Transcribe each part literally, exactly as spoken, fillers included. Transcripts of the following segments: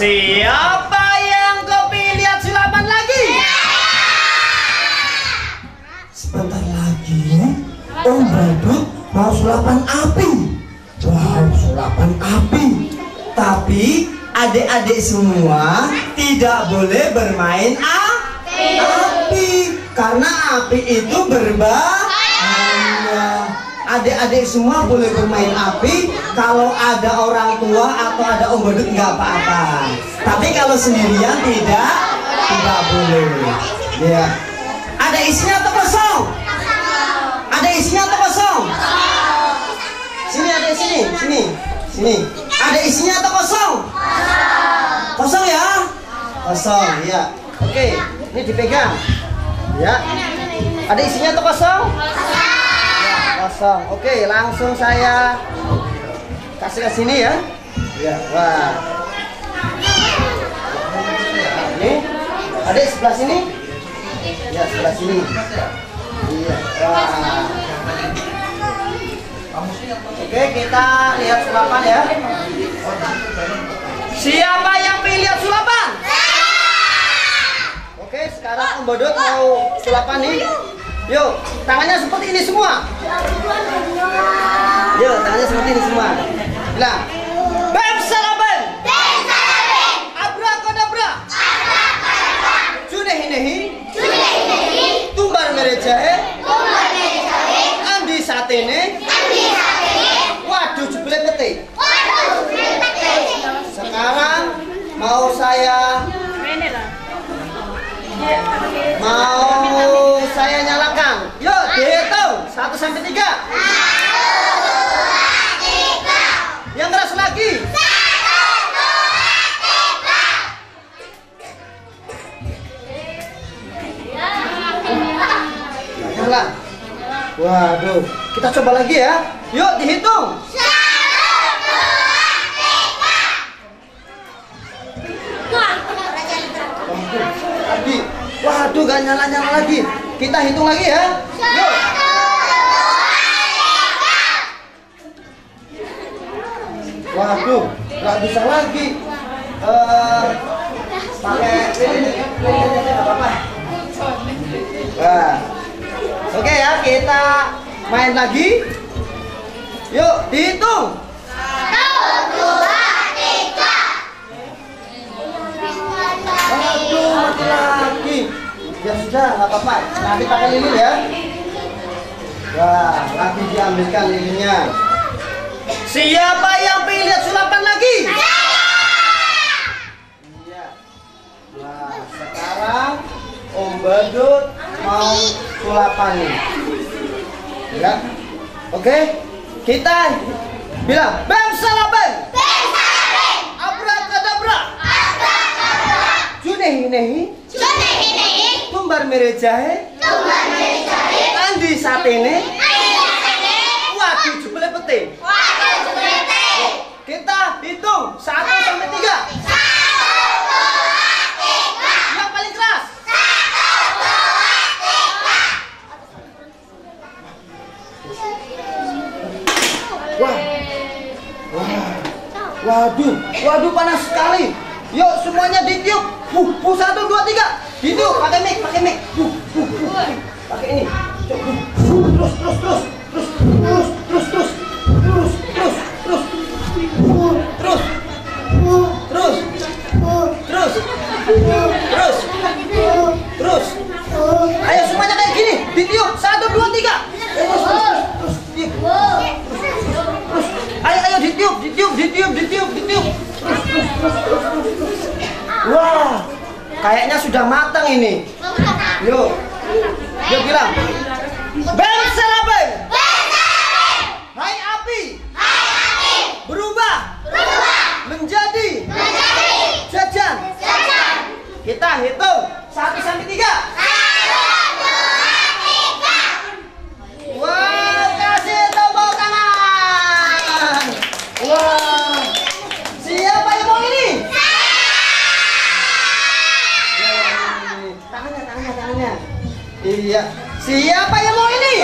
Siapa yang kepilih lihat sulapan lagi? Sebentar lagi Om Badut mau sulapan api. Wow, sulapan api. Tapi adik-adik semua tidak boleh bermain api. Api karena api itu berbahaya. Adik-adik semua boleh bermain api kalau ada orang tua atau ada Om Badut nggak apa-apa. Tapi kalau sendirian tidak, tidak boleh. Ya. Ada isinya atau kosong? Ada isinya atau kosong? Sini ada sini, sini, sini. Ada isinya atau kosong? Kosong ya? Kosong, ya. Oke, ini dipegang. Ya. Ada isinya atau kosong? Kosong. Oke, langsung saya kasih ke sini ya. Ya, wah. Ini ada di sebelah sini. Ya, sebelah sini. Iya, wah. Oke, kita lihat sulapan ya. Siapa yang pilih lihat sulapan? Oke, sekarang Om Badut mau sulapan nih. Yuk, tangannya seperti ini semua. Yuk, tangannya seperti ini semua. Bilang, Bam Salaban, Abrakadabra, Junehinehi, Tumbar Merejahe, Andi Satene, Waduh Jebule Pete. Sekarang mau saya Mau saya nyalakan. Yuk dihitung satu sampai tiga. Yang keras lagi. Nyala. Waduh, kita coba lagi ya. Yuk dihitung. Lagi. Waduh, gak nyala-nyala lagi. Kita hitung lagi ya. Yuk. Waduh, gak bisa lagi. Uh, pakai ini nggak apa-apa. Nah, oke ya, kita main lagi. Yuk, dihitung. Aduh, mati lagi. Ya sudah, nggak apa-apa. Nanti pakai lilin ya. Wah, lagi diambilkan lilinnya. Siapa yang pilih lihat sulapan lagi? Iya. Nah, sekarang Om Badut mau sulapan nih. Ya. Oke, kita bilang Bam Salaban. Abrakadabra. Junehinehi, Tumbar Merejahe, Andi Satene, Waduh Jebule Pete. Kita hitung satu sampai tiga. Yang paling keras. Wah, wah, waduh, waduh panas sekali. Yuk semuanya ditiup. Buh, buh, satu, dua, tiga. Ditiup, pakai mic, pakai mic. Buh, buh, buh. Pakai ini. Terus, terus, terus, terus, terus, terus, terus, terus, terus, terus, terus, terus, terus, terus, terus. Ayo semuanya kayak gini. Ditiup, satu, dua, tiga. Terus, terus, terus, terus. Ayo, ayo ditiup, ditiup, ditiup, ditiup, ditiup. Terus, terus, terus, terus, terus. Wah, kayaknya sudah matang ini. Yuk, yuk bilang. Bam Salaban. Hai api. Berubah. Menjadi. Jajan. Kita hitung satu sampai tiga. Wah, kasih tepuk tangan. Wah, siapa yang mau ini? Tangannya, tangannya, tangannya. Iya. Siapa yang mau ini?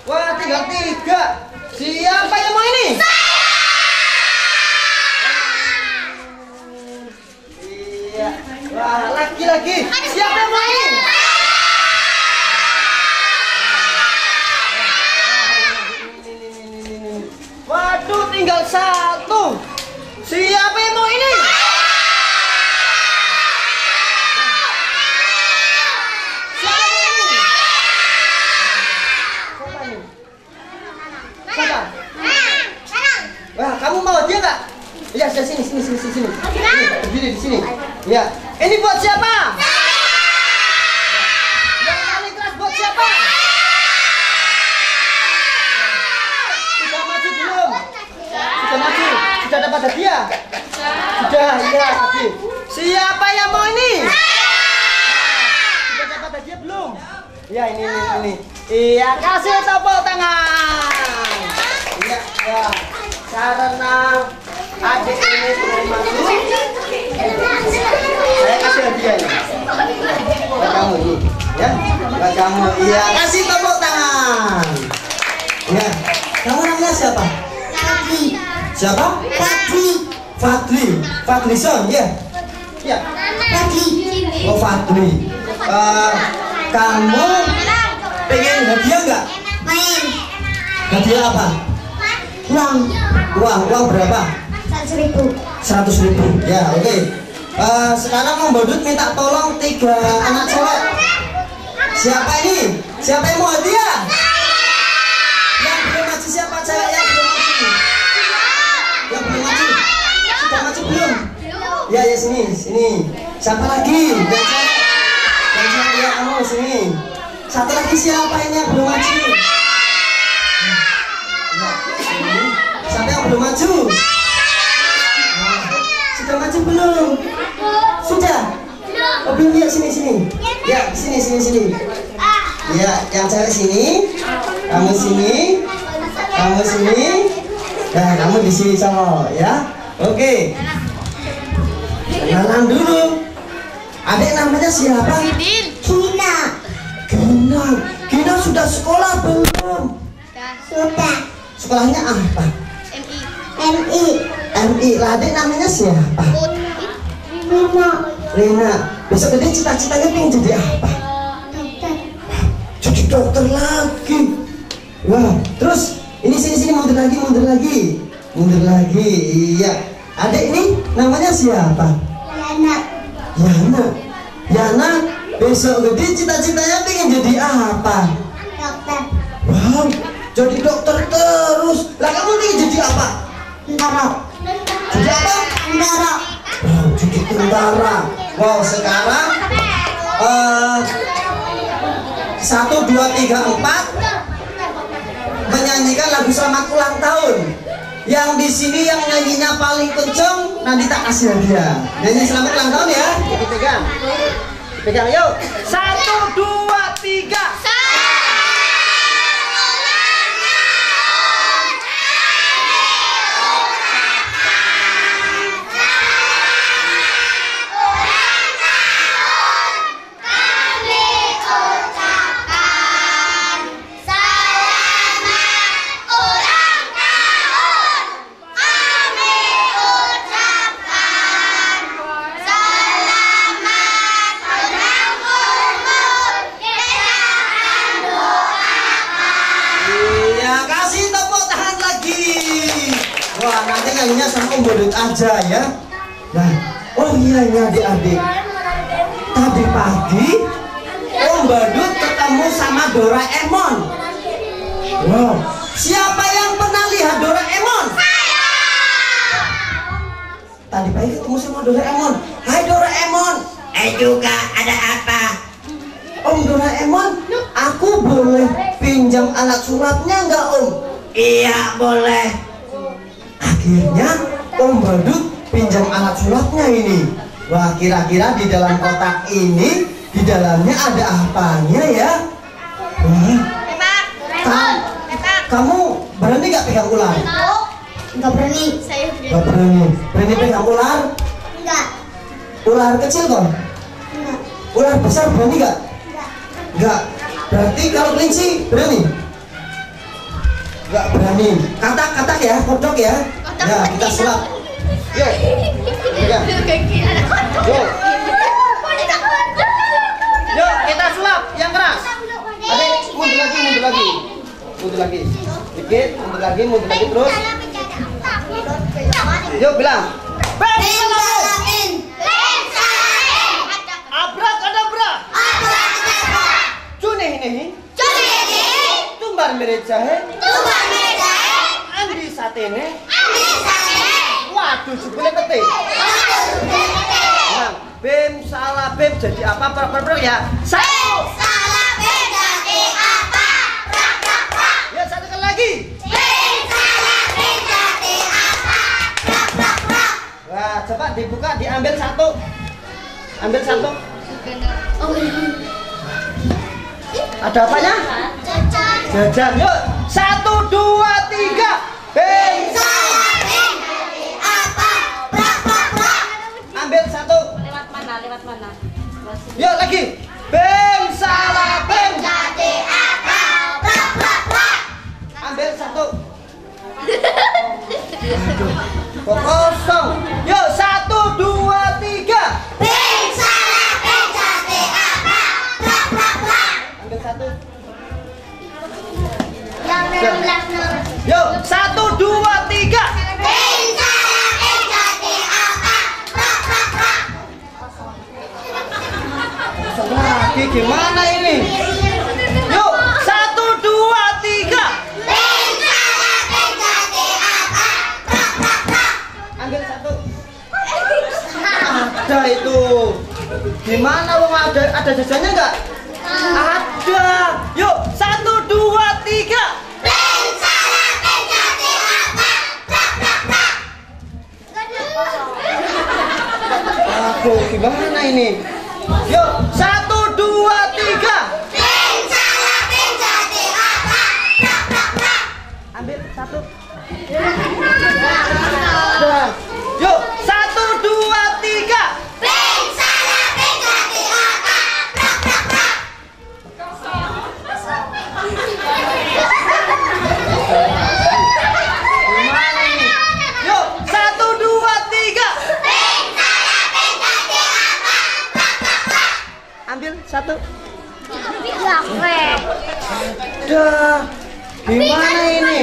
Wah, tinggal tiga. Siapa yang mau ini? Iya. Wah, lagi-lagi. Siapa yang mau ini? Waduh, tinggal satu. Siapa yang mau ini? Wah, kamu mau dia nggak? Ya, sini, sini, sini, sini, sini. Berdiri di sini. Ya, ini buat siapa? Yang paling keras buat siapa? Sudah maju belum? Sudah maju? Sudah dapat hadiah? Sudah, iya. Oke. Siapa yang mau ini? Sudah dapat hadiah belum? Ya, ini, ini, ini. Iya, kasih tepuk tangan. Iya, ya. Karena adik ini belum maju, saya kasih hadiah ini. Buat kamu ini, ya. Buat kamu, iya. Kasih tepuk tangan. Ya. Kamu namanya siapa? Fadli. Siapa? Fadli. Fadli. Fadlison, ya. Ya. Fadli. Oh, Fadli. Uh, kamu pengen hadiah nggak? Main. Hadiah apa? Uang. Uang, uang berapa? Seratus ribu. Seratus ribu. Ya, oke. Okay. Uh, sekarang Om Badut minta tolong tiga anak cewek. Siapa ini? Siapa yang mau hadiah? Yang belum maju siapa cewek yang belum maju? Yang belum maju? Sudah maju belum? Ya, ya sini, sini. Siapa lagi? Yang cewek. Yang cewek ya kamu sini. Satu lagi siapa ini yang belum maju? Siapa yang belum maju? Nah, sudah maju belum? Sudah? Oh belum, ya sini sini. Ya sini sini sini. Ya yang cewek sini, kamu sini, kamu sini, nah kamu di sini sama ya. Oke. Kenalan dulu. Adik namanya siapa? Gina. Gina. Gina sudah sekolah belum? Sudah. Sekolahnya apa? M I. M I. Lah adik namanya siapa? Lima. Rina. Besok gede cita-citanya pengen jadi apa? Dokter. Jadi dokter lagi. Wah, terus ini sini sini mundur lagi, mundur lagi, mundur lagi. Iya. Adik ini namanya siapa? Yana. Yana. Yana. Besok gede cita-citanya pengen jadi apa? Dokter. Wow, jadi dokter terus. Lah kamu pengen jadi apa? Tentara. Jadi apa? Tentara. Wow, jadi tentara. Wow, sekarang uh, satu dua tiga empat menyanyikan lagu selamat ulang tahun. Yang di sini yang nyanyinya paling kenceng nanti tak kasih hadiah. Nyanyi selamat ulang tahun ya. Dipegang, dipegang yuk. Satu dua tiga. Wah, nanti nyanyinya sama Om Badut aja ya. Nah, oh iya ya adik-adik. Tadi pagi Om Badut ketemu sama Doraemon. Wow, siapa yang pernah lihat Doraemon? Tadi pagi ketemu sama Doraemon. Hai Doraemon. Eh juga ada apa? Om Doraemon, aku boleh pinjam alat sulapnya nggak Om? Iya boleh. Akhirnya Om Badut pinjam alat sulapnya ini. Wah, kira-kira di dalam kotak ini di dalamnya ada apanya ya? Wah, Ka- kamu berani nggak pegang ular? Enggak berani. Saya Nggak berani. Berani pegang ular? enggak. Ular kecil kok? Enggak. Ular besar berani nggak? Enggak. Nggak. Berarti kalau kelinci berani? Nggak berani. Katak-katak ya, kodok ya. Ya, kita sulap. Yuk. Ya. Yuk. Yuk, kita sulap yang keras. Adik, mundur lagi, mundur lagi. Mundur lagi. Dikit, mundur lagi, mundur lagi terus. Yuk bilang. Bensalamin. Bensalamin. Abrakadabra. Abrakadabra. Cunehinehi. Cunehinehi. Tumbar merejahe. Tumbar merejahe. Andi satene. Andi satene. Waduh, sebelum pete. Waduh, sebelum pete. Nah, bem salah bem jadi apa? Per ya. Satu. Salah bem jadi apa? Prak prak prak. Ya, satu kali lagi. Bem salah bem jadi apa? Prak prak prak. Wah, coba dibuka, diambil satu. Ambil satu. Ada apanya? Jajan. Jajan. Yuk, satu, dua, tiga. Bem. Salah bem jadi apa? Prak prak prak. Ambil satu. Lewat mana? Lewat mana? Yuk lagi. Bem salah bem. Jadi apa? Prak prak prak. Ambil satu. Kok kosong. Yuk, satu, dua, tiga. Bem salah bem jadi apa? Prak prak prak. Ambil satu. Yang enam belas enam. Yuk, satu, dua, tiga. Bem salah bem jadi apa? Prak prak prak. Kosong lagi, gimana ini? Yuk, satu, dua, tiga. Bem salah bem jadi apa? Prak prak prak. Ambil satu. Ada itu. Gimana wong ada ada jajannya enggak? Ada. Yuk, satu, dua, tiga. Bem salah bem jadi apa? Prak prak prak. Aduh, gimana ini? Yuk, satu, dua, tiga. Bem salah bem jadi apa? Prak prak prak. Ambil satu. Dah. Yuk, satu, dua, tiga. Bem salah bem jadi apa? Prak prak prak. Gimana ini? Yuk, satu, dua, tiga. Bem salah bem jadi apa? Prak prak prak. Ambil satu. Lampe. Dah. Gimana ini?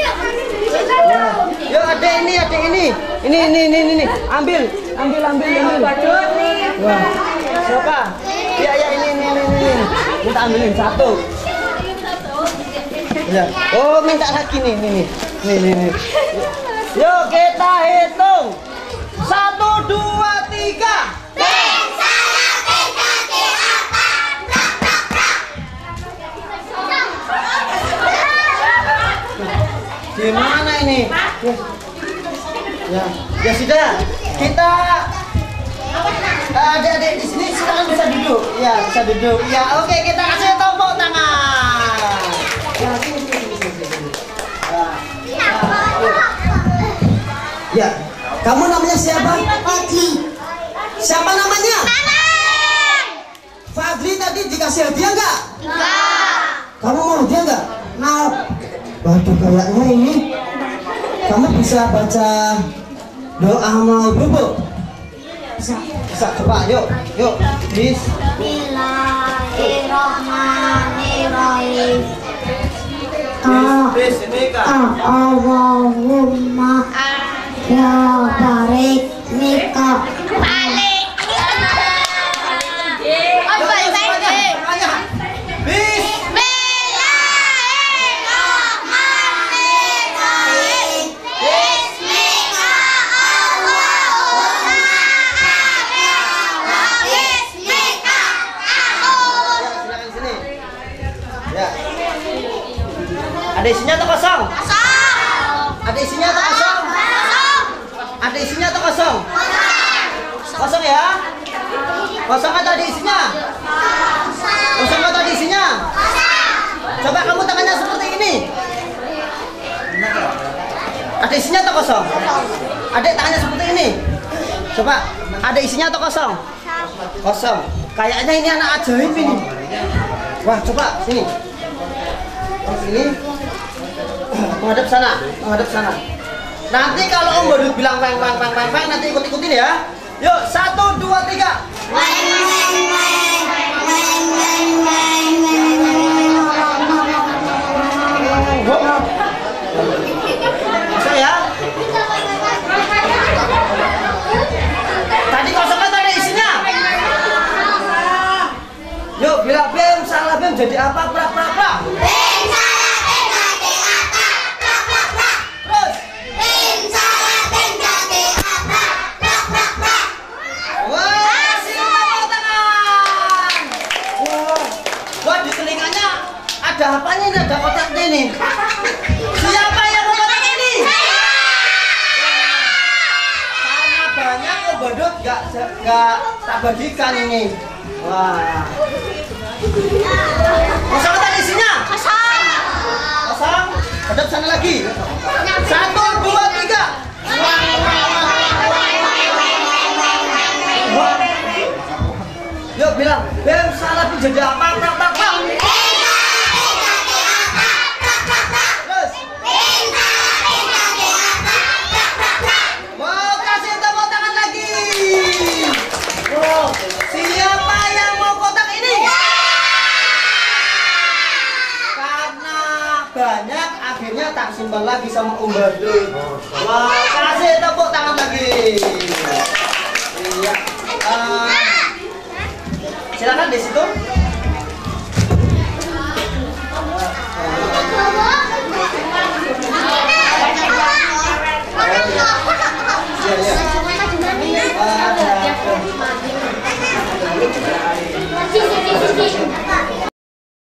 Yuk, ada ini, ada ini. Ini, ini, ini, ini. Ambil, ambil, ambil, ambil. Wah, siapa? Ya, ya, ini, ini, ini, ini. Minta ambilin satu. Ya. Oh, minta lagi nih, nih, nih, nih, nih, nih. Yuk, kita hitung. Satu, dua, tiga. Bem salah bem jadi apa? Prak prak prak. Gimana ini? Ya, ya sudah. Kita adik-adik di sini silakan bisa duduk. Ya, bisa duduk. Ya, oke, kita kasih tepuk tangan. Ya, sini, sini, sini, sini, sini. Ya. Ya, kamu namanya siapa? Fadli. Siapa namanya? Maman. Fadli tadi dikasih hadiah enggak? Enggak. Kamu mau hadiah enggak? Mau. Waduh, kayaknya ini kamu bisa baca doa mau ibu, Bu? Bisa, bisa, coba, yuk, yuk, bis. Bismillahirrahmanirrahim. Bis, bis, ini kak. Allahumma ya barik nika. Balik. Oh, balik balik. Bis. Bismillahirrahmanirrahim. Bismillahirrahmanirrahim. Bismillahirrahmanirrahim. Ya, silakan sini. Ya. Ada isinya atau kosong? Kosong. Ada isinya atau kosong? Kosong. Ada isinya atau kosong? Kosong ya? Kosong atau ada isinya? Kosong atau ada isinya? Coba kamu tangannya seperti ini. Ada isinya atau kosong? Adik tangannya seperti ini. Coba, ada isinya atau kosong? Kosong. Kayaknya ini anak ajaib ini. Wah, coba sini. Sini. menghadap sana, menghadap sana. Nanti kalau Om Badut bilang weng weng weng weng weng, nanti ikut ikutin ya. Yuk, satu dua tiga. Weng weng weng weng weng weng weng. Masuk ya. Tadi kosongnya tadi isinya. Yuk, bilang bem salah bem jadi apa? Prak prak prak. Bem salah bem jadi apa? Prak prak prak. Terus. Bem salah bem jadi apa? Prak prak prak. Wah, kasih tepuk tangan. Wah, wah di telinganya ada apanya ini? Ada kotaknya ini. Siapa yang mau kotak ini? Karena banyak Om Badut gak, gak tak bagikan ini. Wah. Kosong tadi isinya? Kosong. Kosong. Hadap sana lagi. Satu, dua, tiga. Yuk bilang, bem salah bem jadi apa? Prak prak prak. Bem salah bem jadi apa? Prak prak prak. Terus. Bem salah bem jadi apa? Prak prak prak. Mau kasih tepuk tangan lagi. Oh, siapa yang mau kotak ini? Karena banyak, akhirnya tak simpan lagi sama Om Badut. Wah, kasih tepuk tangan lagi. Iya. Eh, silakan di situ. Iya, iya. Sini, sini, sini.